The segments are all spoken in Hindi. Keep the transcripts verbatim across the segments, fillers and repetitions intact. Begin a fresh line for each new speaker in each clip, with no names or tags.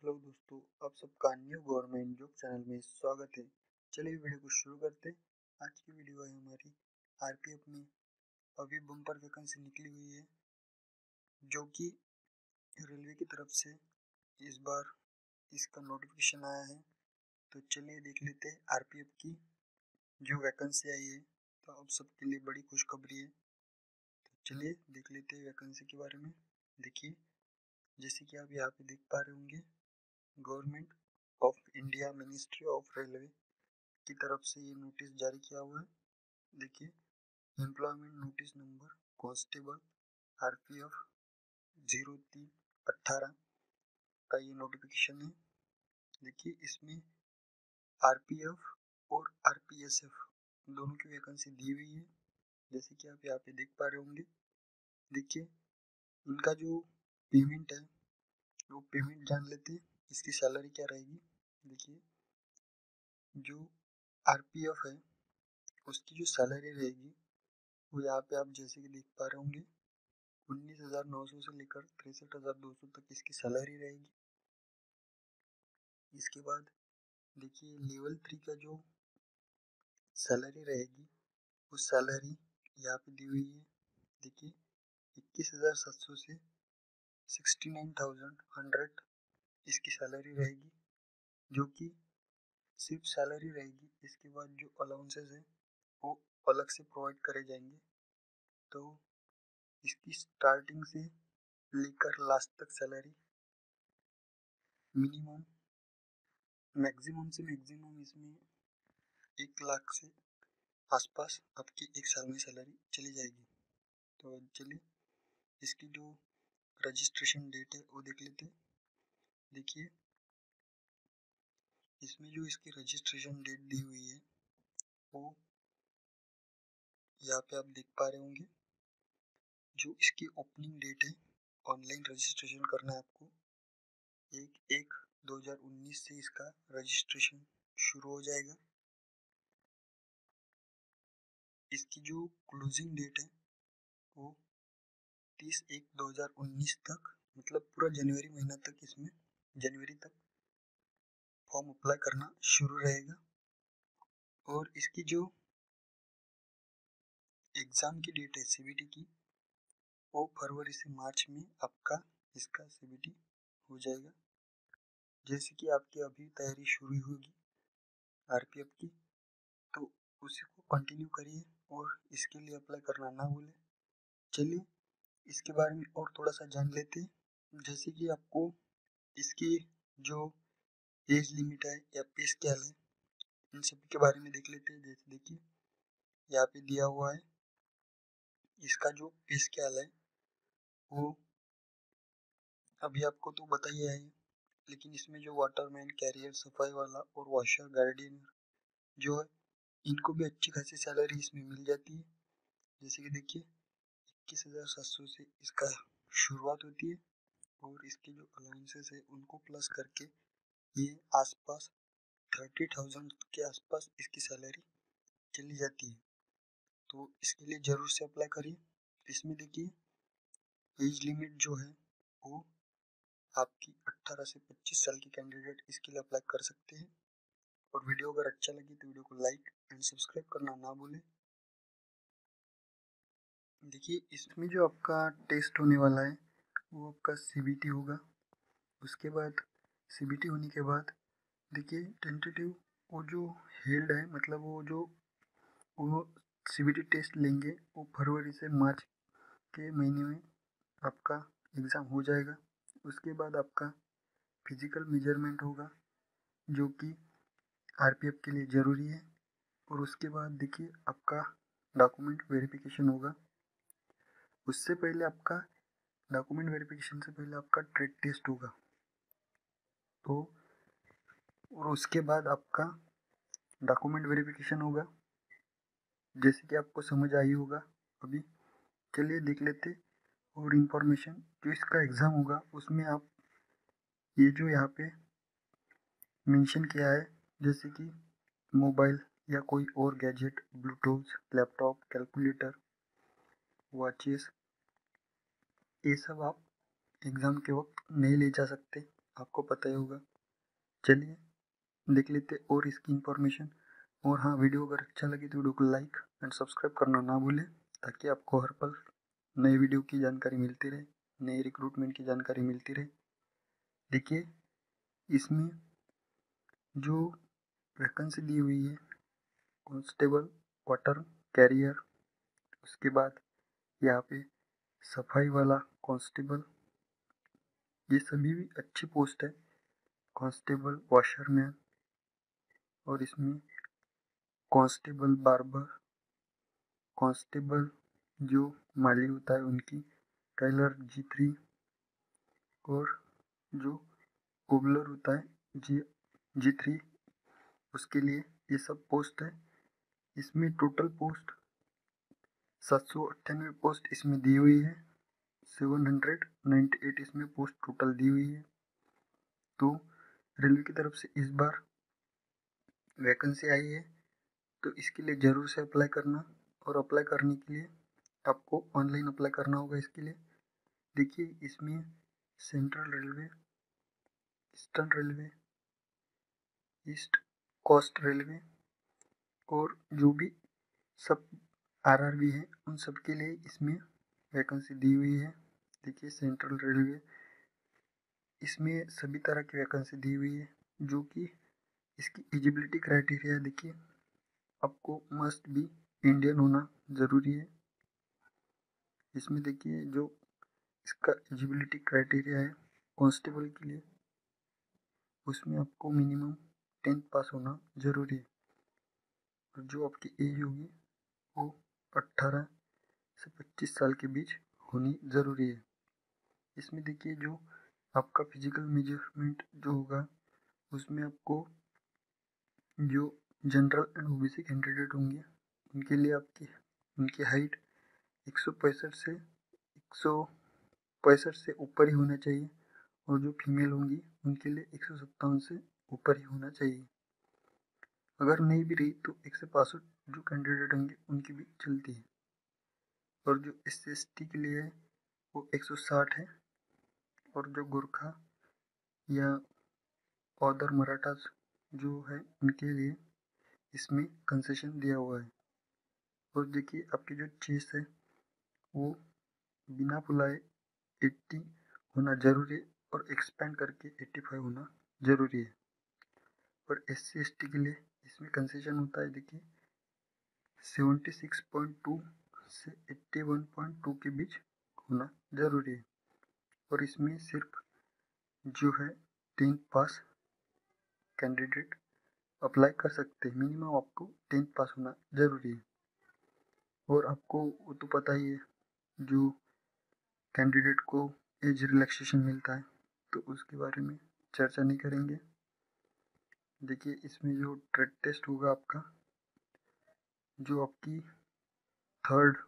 हेलो दोस्तों, आप सबका न्यू गवर्नमेंट जॉब चैनल में स्वागत है। चलिए वीडियो को शुरू करते हैं। आज की वीडियो है हमारी आरपीएफ में अभी बम्पर वैकेंसी निकली हुई है, जो कि रेलवे की तरफ से इस बार इसका नोटिफिकेशन आया है। तो चलिए देख लेते हैं आरपीएफ की जो वैकेंसी आई है। तो आप सबके लिए बड़ी खुशखबरी है। तो चलिए देख लेते हैं वैकेंसी के बारे में। देखिए, जैसे कि आप यहाँ पे देख पा रहे होंगे, government of India ministry of railway की तरफ से ये नोटिस जारी किया हुआ है। देखिए, employment notice number constable RPF zero तीन अट्ठारह का ये नोटिफिकेशन है। देखिए, इसमें आरपीएफ और आरपीएसएफ दोनों की वैकेंसी दी हुई है, जैसे कि आप यहाँ पे देख पा रहे होंगे। देखिए, इनका जो पेमेंट है वो पेमेंट जान लेते हैं, इसकी सैलरी क्या रहेगी। देखिए, जो आरपीएफ है उसकी जो सैलरी रहेगी वो यहाँ पे आप जैसे कि देख पा रहे होंगे, उन्नीस हजार नौ सौ से लेकर तिरसठ हजार दो सौ तक इसकी सैलरी रहेगी। इसके बाद देखिए, लेवल थ्री का जो सैलरी रहेगी उस सैलरी यहाँ पे दी हुई है। देखिए, इक्कीस हजार सात सौ से सिक्सटी नाइन थाउजेंड हंड्रेड इसकी सैलरी रहेगी, जो कि सिर्फ सैलरी रहेगी। इसके बाद जो अलाउंसेस है वो अलग से प्रोवाइड करे जाएंगे। तो इसकी स्टार्टिंग से लेकर लास्ट तक सैलरी मिनिमम मैक्सिमम से मैक्सिमम इसमें एक लाख से आसपास आपकी एक साल में सैलरी चली जाएगी। तो चलिए इसकी जो रजिस्ट्रेशन डेट है वो देख लेते हैं। देखिए, इसमें जो इसकी रजिस्ट्रेशन डेट दी हुई है वो यहाँ पे आप देख पा रहे होंगे। जो इसकी ओपनिंग डेट है, ऑनलाइन रजिस्ट्रेशन करना है आपको। एक एक दो हजार उन्नीस से इसका रजिस्ट्रेशन शुरू हो जाएगा। इसकी जो क्लोजिंग डेट है वो तीस एक दो हजार उन्नीस तक, मतलब पूरा जनवरी महीना तक, इसमें जनवरी तक फॉर्म अप्लाई करना शुरू रहेगा। और इसकी जो एग्ज़ाम की डेट है सीबीटी की, वो फरवरी से मार्च में आपका इसका सीबीटी हो जाएगा। जैसे कि आपकी अभी तैयारी शुरू होगी आरपीएफ की, तो उसी को कंटिन्यू करिए और इसके लिए अप्लाई करना ना भूलें। चलिए इसके बारे में और थोड़ा सा जान लेते हैं। जैसे कि आपको इसकी जो एज लिमिट है या पे स्केल है, इन सभी के बारे में देख लेते हैं। जैसे देखिए, यहाँ पे दिया हुआ है इसका जो पे स्केल है वो अभी आपको तो बताइए है, लेकिन इसमें जो वाटरमैन, कैरियर, सफाई वाला और वॉशर, गार्डियनर जो है, इनको भी अच्छी खासी सैलरी इसमें मिल जाती है। जैसे कि देखिए, इक्कीस हजार सात सौ से इसका शुरुआत होती है और इसके जो अलाउंसेस है उनको प्लस करके ये आसपास थर्टी थाउजेंड के आसपास इसकी सैलरी चली जाती है। तो इसके लिए ज़रूर से अप्लाई करिए। इसमें देखिए, एज लिमिट जो है वो आपकी अठारह से पच्चीस साल की कैंडिडेट इसके लिए अप्लाई कर सकते हैं। और वीडियो अगर अच्छा लगे तो वीडियो को लाइक एंड सब्सक्राइब करना ना भूलें। देखिए, इसमें जो आपका टेस्ट होने वाला है वो आपका सीबीटी होगा। उसके बाद सीबीटी होने के बाद देखिए, टेंटेटिव वो जो हेल्ड है, मतलब वो जो वो सीबीटी टेस्ट लेंगे वो फरवरी से मार्च के महीने में आपका एग्ज़ाम हो जाएगा। उसके बाद आपका फिजिकल मेजरमेंट होगा, जो कि आरपीएफ के लिए ज़रूरी है। और उसके बाद देखिए, आपका डॉक्यूमेंट वेरिफिकेशन होगा। उससे पहले आपका डॉक्यूमेंट वेरिफिकेशन से पहले आपका ट्रेड टेस्ट होगा। तो और उसके बाद आपका डॉक्यूमेंट वेरिफिकेशन होगा, जैसे कि आपको समझ आई होगा अभी। चलिए देख लेते और इन्फॉर्मेशन। जो इसका एग्ज़ाम होगा उसमें आप ये जो यहाँ पे मेंशन किया है, जैसे कि मोबाइल या कोई और gadget, bluetooth, laptop, calculator, watches, ये सब आप एग्ज़ाम के वक्त नहीं ले जा सकते। आपको पता ही होगा। चलिए देख लेते और इसकी इन्फॉर्मेशन। और हाँ, वीडियो अगर अच्छा लगे तो वीडियो को लाइक एंड सब्सक्राइब करना ना भूलें, ताकि आपको हर पल नए वीडियो की जानकारी मिलती रहे, नए रिक्रूटमेंट की जानकारी मिलती रहे। देखिए इसमें जो वैकेंसी दी हुई है, कांस्टेबल, वाटर कैरियर, उसके बाद यहाँ पे सफाई वाला कांस्टेबल, ये सभी भी अच्छी पोस्ट है। कांस्टेबल वॉशरमैन, और इसमें कांस्टेबल बार्बर, कांस्टेबल जो माली होता है उनकी, टेलर जी थ्री, और जो कोबलर होता है जी जी थ्री, उसके लिए ये सब पोस्ट है। इसमें टोटल पोस्ट सात सौ अट्ठानवे पोस्ट इसमें दी हुई है। सेवन हंड्रेड नाइन्टी एट इसमें पोस्ट टोटल दी हुई है। तो रेलवे की तरफ से इस बार वैकेंसी आई है, तो इसके लिए ज़रूर से अप्लाई करना। और अप्लाई करने के लिए आपको ऑनलाइन अप्लाई करना होगा। इसके लिए देखिए इसमें central railway, eastern railway, east coast railway, और जो भी सब आरआरबी है उन सब के लिए इसमें वैकेंसी दी हुई है। देखिए सेंट्रल रेलवे, इसमें सभी तरह की वैकेंसी दी हुई है। जो कि इसकी एलिजिबिलिटी क्राइटेरिया देखिए, आपको मस्ट बी इंडियन होना ज़रूरी है। इसमें देखिए जो इसका एलिजिबिलिटी क्राइटेरिया है कांस्टेबल के लिए, उसमें आपको मिनिमम टेंथ पास होना ज़रूरी है। और जो आपकी एज होगी वो अट्ठारह से पच्चीस साल के बीच होनी ज़रूरी है। इसमें देखिए जो आपका फिजिकल मेजरमेंट जो होगा, उसमें आपको जो जनरल एंड ओबीसी कैंडिडेट होंगे उनके लिए आपकी उनकी हाइट एक सौ पैंसठ से एक सौ पैंसठ से ऊपर ही होना चाहिए। और जो फीमेल होंगी उनके लिए एक सौ सत्तावन से ऊपर ही होना चाहिए। अगर नहीं भी रही तो एक सौ बासठ जो कैंडिडेट होंगे उनकी भी चलती है। और जो एस सी एस टी के लिए है वो एक सौ साठ है। और जो गोरखा या अदर मराठास जो है उनके लिए इसमें कंसेशन दिया हुआ है। और देखिए आपकी जो चेस्ट है वो बिना फुलाए अस्सी होना जरूरी है, और एक्सपेंड करके पचासी होना जरूरी है। और एस सी एस टी के लिए इसमें कंसेशन होता है देखिए छिहत्तर पॉइंट दो से इक्यासी पॉइंट दो के बीच होना जरूरी है। और इसमें सिर्फ जो है टेंथ पास कैंडिडेट अप्लाई कर सकते हैं। मिनिमम आपको टेंथ पास होना जरूरी है। और आपको वो तो पता ही है, जो कैंडिडेट को एज रिलैक्सेशन मिलता है, तो उसके बारे में चर्चा नहीं करेंगे। देखिए इसमें जो ट्रेड टेस्ट होगा आपका, जो आपकी थर्ड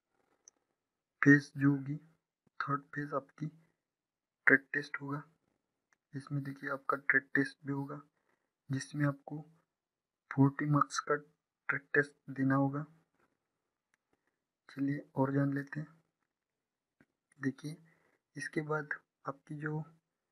फेज जो होगी, थर्ड फेज आपकी ट्रेड टेस्ट होगा। इसमें देखिए आपका ट्रेड टेस्ट भी होगा, जिसमें आपको चालीस मार्क्स का ट्रेड टेस्ट देना होगा। चलिए और जान लेते हैं। देखिए इसके बाद आपकी जो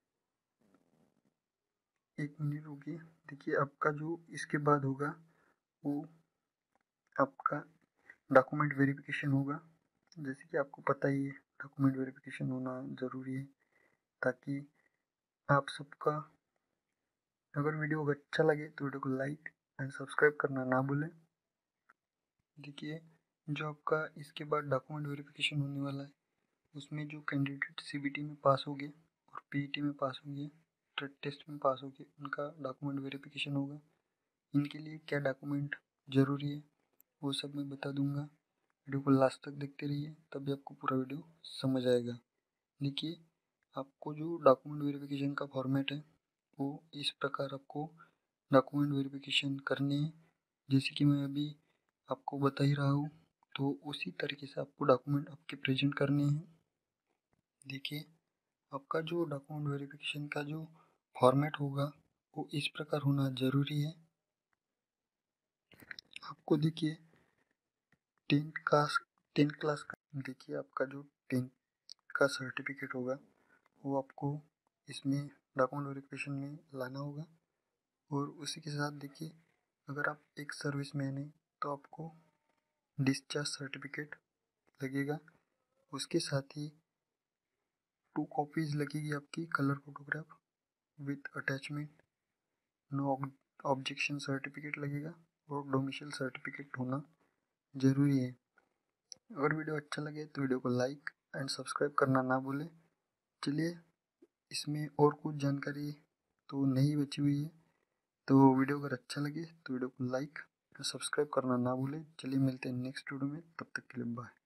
एक मिनट होगी, देखिए आपका जो इसके बाद होगा वो आपका डॉक्यूमेंट वेरिफिकेशन होगा। जैसे कि आपको पता ही है डॉक्यूमेंट वेरिफिकेशन होना ज़रूरी है, ताकि आप सबका, अगर वीडियो अच्छा लगे तो वीडियो को लाइक एंड सब्सक्राइब करना ना भूलें। देखिए जो आपका इसके बाद डॉक्यूमेंट वेरिफिकेशन होने वाला है, उसमें जो कैंडिडेट सीबीटी में पास हो गए और पीईटी में पास हो गए, ट्रेड टेस्ट में पास हो गए, उनका डॉक्यूमेंट वेरिफिकेशन होगा। इनके लिए क्या डॉक्यूमेंट ज़रूरी है वो सब मैं बता दूंगा। वीडियो को लास्ट तक देखते रहिए, तभी आपको पूरा वीडियो समझ आएगा। देखिए आपको जो डॉक्यूमेंट वेरिफिकेशन का फॉर्मेट है वो इस प्रकार आपको डॉक्यूमेंट वेरिफिकेशन करने हैं, जैसे कि मैं अभी आपको बता ही रहा हूँ, तो उसी तरीके से आपको डॉक्यूमेंट आपके प्रेजेंट करने हैं। देखिए आपका जो डॉक्यूमेंट वेरिफिकेशन का जो फॉर्मेट होगा वो इस प्रकार होना ज़रूरी है। आपको देखिए टेंथ का टेंथ क्लास का देखिए आपका जो टेंथ का सर्टिफिकेट होगा वो आपको इसमें डॉक्यूमेंट वेरिफिकेशन में लाना होगा। और उसी के साथ देखिए, अगर आप एक सर्विस मैन हैं तो आपको डिस्चार्ज सर्टिफिकेट लगेगा। उसके साथ ही टू कॉपीज लगेगी आपकी colour photograph with attachment. No objection certificate लगेगा और डोमिसाइल सर्टिफिकेट होना ज़रूरी है। अगर वीडियो अच्छा लगे तो वीडियो को लाइक एंड सब्सक्राइब करना ना भूलें। चलिए, इसमें और कुछ जानकारी तो नहीं बची हुई है, तो वीडियो अगर अच्छा लगे तो वीडियो को लाइक एंड सब्सक्राइब करना ना भूलें। चलिए मिलते हैं नेक्स्ट वीडियो में, तब तक के लिए बाय।